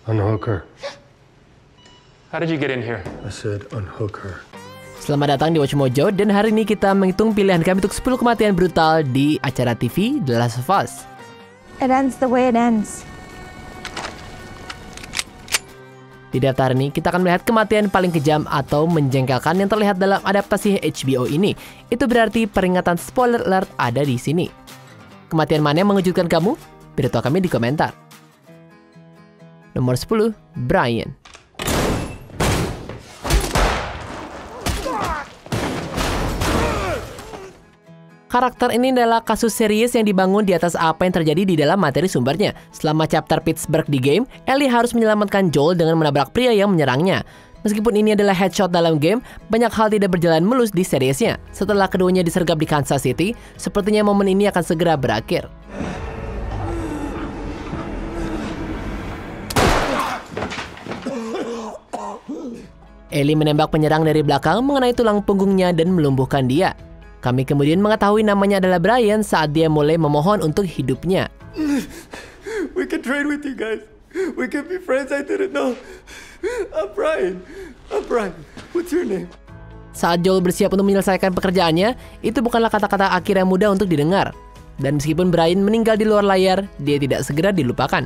Unhook her. How did you get in here? I said unhook her. Selamat datang di Watch Mojo, dan hari ini kita menghitung pilihan kami untuk 10 kematian brutal di acara TV The Last of Us. It ends the way it ends. Di daftar ini, kita akan melihat kematian paling kejam atau menjengkelkan yang terlihat dalam adaptasi HBO ini. Itu berarti peringatan spoiler alert ada di sini. Kematian mana yang mengejutkan kamu? Beritahu kami di komentar. Nomor 10, Brian. Karakter ini adalah kasus serius yang dibangun di atas apa yang terjadi di dalam materi sumbernya. Selama chapter Pittsburgh di game, Ellie harus menyelamatkan Joel dengan menabrak pria yang menyerangnya. Meskipun ini adalah headshot dalam game, banyak hal tidak berjalan mulus di seriesnya. Setelah keduanya disergap di Kansas City, sepertinya momen ini akan segera berakhir. Ellie menembak penyerang dari belakang mengenai tulang punggungnya dan melumpuhkan dia. Kami kemudian mengetahui namanya adalah Brian saat dia mulai memohon untuk hidupnya. We can trade with you guys. We can be friends. I didn't know. I'm Brian. What's your name? Saat Joel bersiap untuk menyelesaikan pekerjaannya, itu bukanlah kata-kata akhir yang mudah untuk didengar. Dan meskipun Brian meninggal di luar layar, dia tidak segera dilupakan.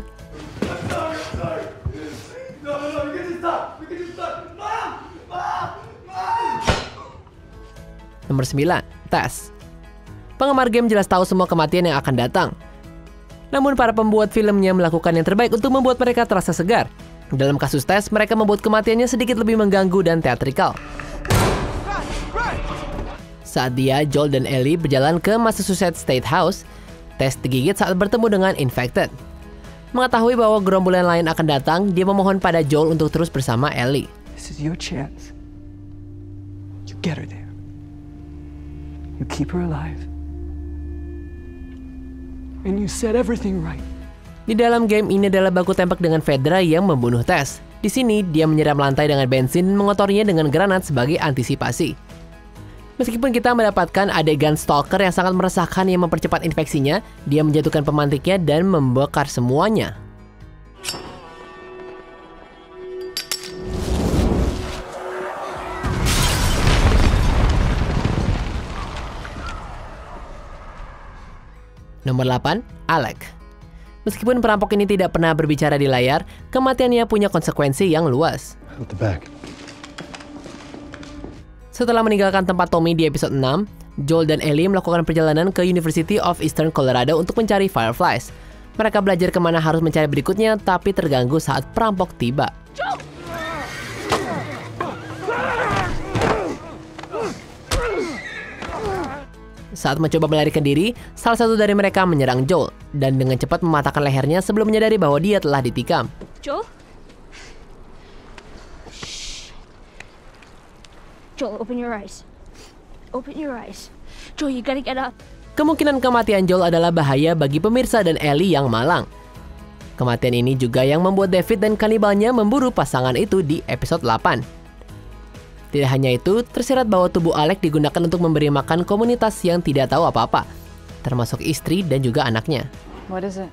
Nomor 9, Tess. Penggemar game jelas tahu semua kematian yang akan datang. Namun para pembuat filmnya melakukan yang terbaik untuk membuat mereka terasa segar. Dalam kasus Tess, mereka membuat kematiannya sedikit lebih mengganggu dan teatrikal. Saat dia, Joel dan Ellie berjalan ke Massachusetts State House, Tess digigit saat bertemu dengan infected. Mengetahui bahwa gerombolan lain akan datang, dia memohon pada Joel untuk terus bersama Ellie. This is your chance. You get her there. You keep her alive. And you set everything right. Di dalam game ini adalah baku tembak dengan Fedra yang membunuh Tess. Di sini, dia menyiram lantai dengan bensin dan mengotorinya dengan granat sebagai antisipasi. Meskipun kita mendapatkan adegan stalker yang sangat meresahkan yang mempercepat infeksinya, dia menjatuhkan pemantiknya dan membakar semuanya. Nomor 8, Alec. Meskipun perampok ini tidak pernah berbicara di layar, kematiannya punya konsekuensi yang luas. Setelah meninggalkan tempat Tommy di episode 6, Joel dan Ellie melakukan perjalanan ke University of Eastern Colorado untuk mencari Fireflies. Mereka belajar kemana harus mencari berikutnya, tapi terganggu saat perampok tiba. Saat mencoba melarikan diri, salah satu dari mereka menyerang Joel dan dengan cepat mematahkan lehernya sebelum menyadari bahwa dia telah ditikam. Joel? Joel, open your eyes. Open your eyes. Joel, you gotta get up. Kemungkinan kematian Joel adalah bahaya bagi pemirsa dan Ellie yang malang. Kematian ini juga yang membuat David dan kanibalnya memburu pasangan itu di episode 8. Tidak hanya itu, tersirat bahwa tubuh Alec digunakan untuk memberi makan komunitas yang tidak tahu apa-apa, termasuk istri dan juga anaknya. What is it?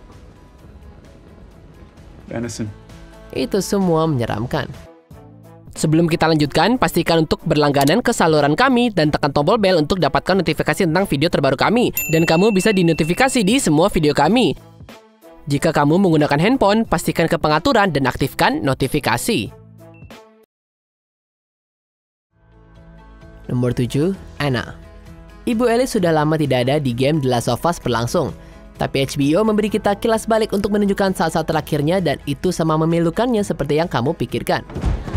Venison. Itu semua menyeramkan. Sebelum kita lanjutkan, pastikan untuk berlangganan ke saluran kami dan tekan tombol bel untuk dapatkan notifikasi tentang video terbaru kami. Dan kamu bisa dinotifikasi di semua video kami. Jika kamu menggunakan handphone, pastikan ke pengaturan dan aktifkan notifikasi. Nomor 7, Anna. Ibu Ellie sudah lama tidak ada di game The Last of Us berlangsung. Tapi HBO memberi kita kilas balik untuk menunjukkan saat-saat terakhirnya dan itu sama memilukannya seperti yang kamu pikirkan.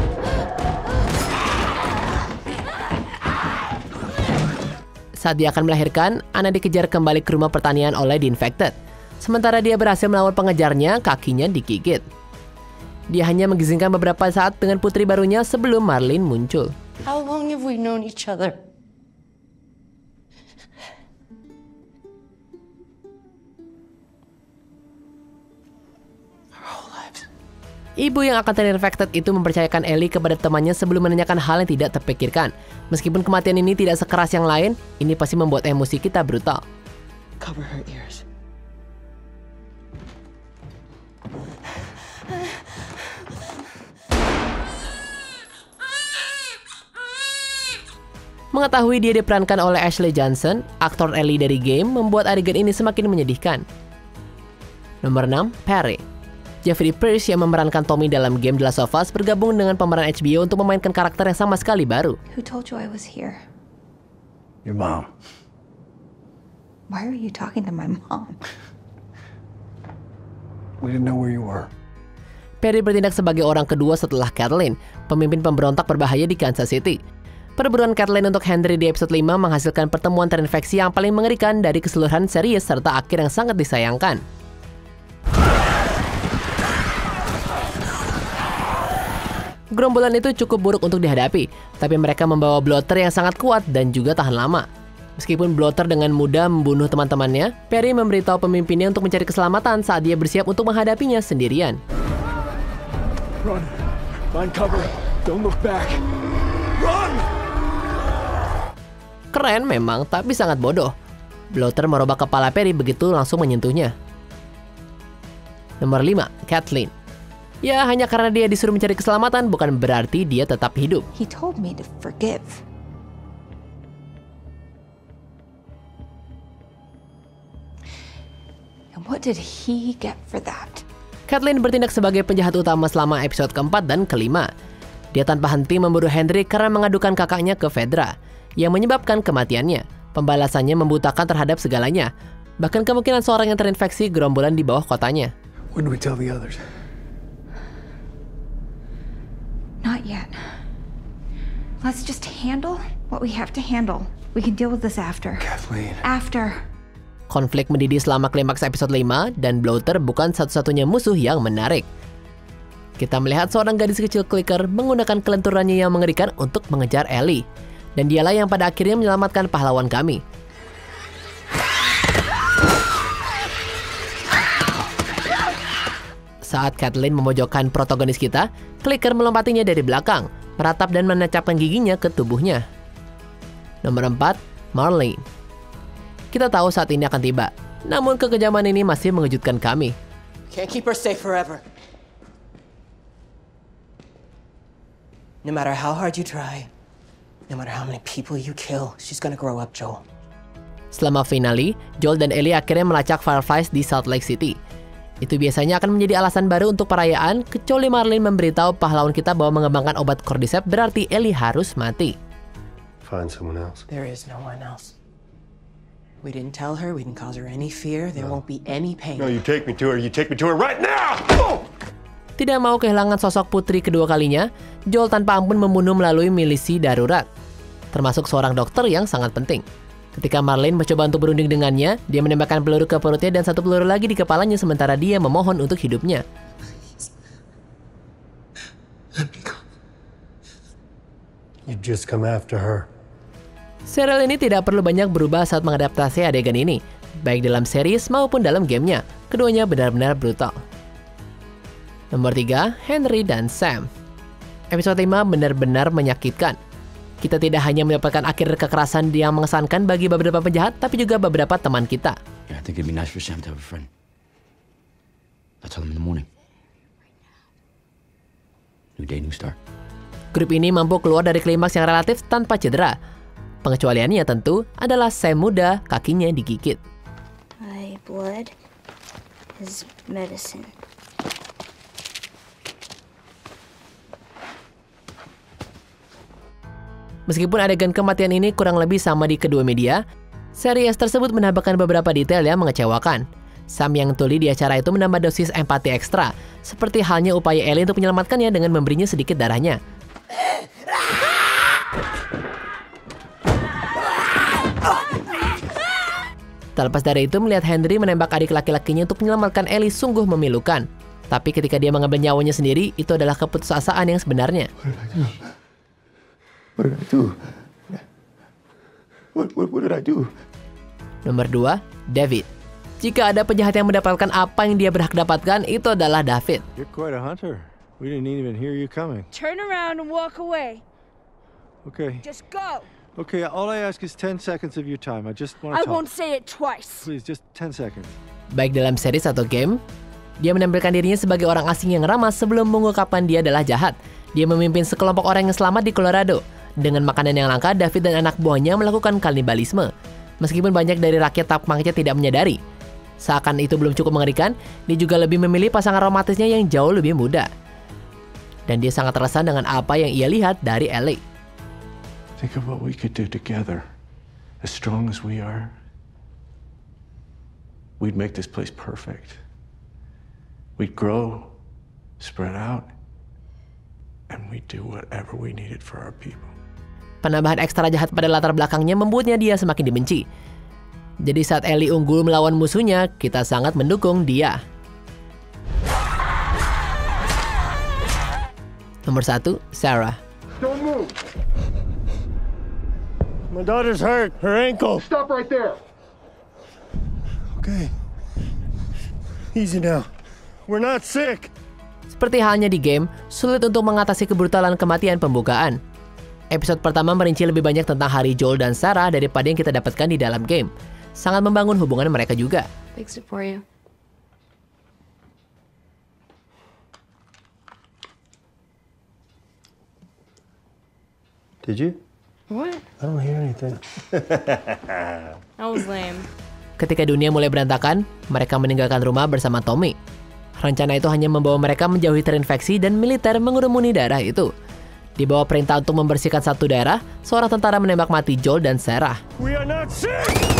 Saat dia akan melahirkan, Anna dikejar kembali ke rumah pertanian oleh The Infected. Sementara dia berhasil melawan pengejarnya, kakinya digigit. Dia hanya mengizinkan beberapa saat dengan putri barunya sebelum Marlene muncul. How long have we known each other? Our whole lives. Ibu yang akan terinfected itu mempercayakan Ellie kepada temannya sebelum menanyakan hal yang tidak terpikirkan. Meskipun kematian ini tidak sekeras yang lain, ini pasti membuat emosi kita brutal. Cover her ears. Mengetahui dia diperankan oleh Ashley Johnson, aktor Ellie dari game, membuat adegan ini semakin menyedihkan. Nomor 6, Perry. Jeffrey Pierce yang memerankan Tommy dalam game The Last of Us bergabung dengan pemeran HBO untuk memainkan karakter yang sama sekali baru. Who told you I was here? Your mom. Why are you talking to my mom? We didn't know where you were. Perry bertindak sebagai orang kedua setelah Kathleen, pemimpin pemberontak berbahaya di Kansas City. Perburuan Kathleen untuk Henry di episode 5 menghasilkan pertemuan terinfeksi yang paling mengerikan dari keseluruhan series serta akhir yang sangat disayangkan. Gerombolan itu cukup buruk untuk dihadapi, tapi mereka membawa blotter yang sangat kuat dan juga tahan lama. Meskipun blotter dengan mudah membunuh teman-temannya, Perry memberitahu pemimpinnya untuk mencari keselamatan saat dia bersiap untuk menghadapinya sendirian. Run. Find cover. Don't look back. Run! Keren memang, tapi sangat bodoh. Blotter merubah kepala Perry begitu langsung menyentuhnya. Nomor 5, Kathleen. Ya, hanya karena dia disuruh mencari keselamatan bukan berarti dia tetap hidup. He told me to forgive. And what did he get for that? Kathleen bertindak sebagai penjahat utama selama episode keempat dan kelima. Dia tanpa henti memburu Henry karena mengadukan kakaknya ke Fedra, yang menyebabkan kematiannya. Pembalasannya membutakan terhadap segalanya, bahkan kemungkinan seorang yang terinfeksi gerombolan di bawah kotanya. When do we tell the others? Not yet. Let's just handle what we have to handle. We can deal with this after. Kathleen. After. Konflik mendidih selama klimaks episode 5 dan Blotter bukan satu-satunya musuh yang menarik. Kita melihat seorang gadis kecil clicker menggunakan kelenturannya yang mengerikan untuk mengejar Ellie. Dan dialah yang pada akhirnya menyelamatkan pahlawan kami. Saat Kathleen memojokkan protagonis kita, clicker melompatinya dari belakang, meratap dan menancapkan giginya ke tubuhnya. Nomor 4, Marlene. Kita tahu saat ini akan tiba, namun kekejaman ini masih mengejutkan kami. Can't keep her safe forever. No matter how hard you try, no matter how many people you kill, she's gonna grow up, Joel. Selama finale, Joel dan Ellie akhirnya melacak Fireflies di Salt Lake City. Itu biasanya akan menjadi alasan baru untuk perayaan, kecuali Marlene memberitahu pahlawan kita bahwa mengembangkan obat Cordyceps berarti Ellie harus mati. Find someone else. There is no one else. We didn't tell her, we didn't cause her any fear, there won't be any pain. No, you take me to her. You take me to her right now! Tidak mau kehilangan sosok putri kedua kalinya, Joel tanpa ampun membunuh melalui milisi darurat, termasuk seorang dokter yang sangat penting. Ketika Marlene mencoba untuk berunding dengannya, dia menembakkan peluru ke perutnya dan satu peluru lagi di kepalanya sementara dia memohon untuk hidupnya. You just come after her. Serial ini tidak perlu banyak berubah saat mengadaptasi adegan ini, baik dalam series maupun dalam gamenya. Keduanya benar-benar brutal. Nomor 3, Henry dan Sam. Episode 5 benar-benar menyakitkan. Kita tidak hanya mendapatkan akhir kekerasan yang mengesankan bagi beberapa penjahat, tapi juga beberapa teman kita. Yeah, I think it'd be nice for Sam to have a friend. I'll tell him in the morning. New day, new start. Grup ini mampu keluar dari klimaks yang relatif tanpa cedera. Pengecualiannya tentu adalah Sam muda, kakinya digigit. My blood is medicine. Meskipun adegan kematian ini kurang lebih sama di kedua media, series tersebut menambahkan beberapa detail yang mengecewakan. Sam yang tuli di acara itu menambah dosis empati ekstra, seperti halnya upaya Ellie untuk menyelamatkannya dengan memberinya sedikit darahnya. Terlepas dari itu, melihat Henry menembak adik laki-lakinya untuk menyelamatkan Ellie sungguh memilukan. Tapi ketika dia mengambil nyawanya sendiri, itu adalah keputusasaan yang sebenarnya. What did I do? What did I do? Nomor 2, David. Jika ada penjahat yang mendapatkan apa yang dia berhak dapatkan, itu adalah David. You're quite a hunter. We didn't even hear you coming. Turn around and walk away. Okay. Just go. Okay, all I ask is 10 seconds of your time. I just want to talk. I won't say it twice. Please, just 10 seconds. Baik dalam series atau game, dia menampilkan dirinya sebagai orang asing yang ramah sebelum mengungkapkan dia adalah jahat. Dia memimpin sekelompok orang yang selamat di Colorado. Dengan makanan yang langka, David dan anak buahnya melakukan kanibalisme. Meskipun banyak dari rakyat tampaknya tidak menyadari. Seakan itu belum cukup mengerikan, dia juga lebih memilih pasangan romantisnya yang jauh lebih muda. Dan dia sangat terkesan dengan apa yang ia lihat dari Ellie. Think of what we could do together. As strong as we are, we'd make this place perfect. We'd grow, spread out, and we'd do whatever we needed for our people. Penambahan ekstra jahat pada latar belakangnya membuatnya dia semakin dibenci. Jadi saat Ellie unggul melawan musuhnya, kita sangat mendukung dia. Nomor 1, Sarah. Don't move. My daughter's hurt. Her ankle. Stop right there. Okay. Easy now. We're not sick. Seperti halnya di game, sulit untuk mengatasi kebrutalan kematian pembukaan. Episode pertama merinci lebih banyak tentang hari Joel dan Sarah daripada yang kita dapatkan di dalam game. Sangat membangun hubungan mereka juga. Fix it for you. Did you? What? I don't hear anything. That was lame. Ketika dunia mulai berantakan, mereka meninggalkan rumah bersama Tommy. Rencana itu hanya membawa mereka menjauhi terinfeksi dan militer mengurumuni daerah itu. Di bawah perintah untuk membersihkan satu daerah, seorang tentara menembak mati Joel dan Sarah. We are not sick.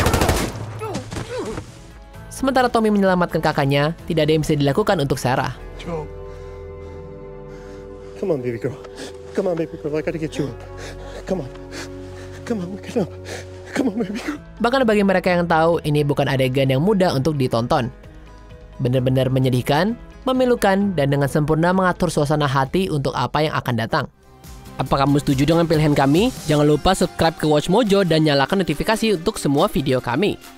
Sementara Tommy menyelamatkan kakaknya, tidak ada yang bisa dilakukan untuk Sarah. Joel. Come on, baby girl. Come on, baby girl. I gotta get you up. Come on. Come on, wake up. Come on, baby girl. Bahkan bagi mereka yang tahu, ini bukan adegan yang mudah untuk ditonton. Benar-benar menyedihkan, memilukan, dan dengan sempurna mengatur suasana hati untuk apa yang akan datang. Apa kamu setuju dengan pilihan kami? Jangan lupa subscribe ke Watch Mojo dan nyalakan notifikasi untuk semua video kami.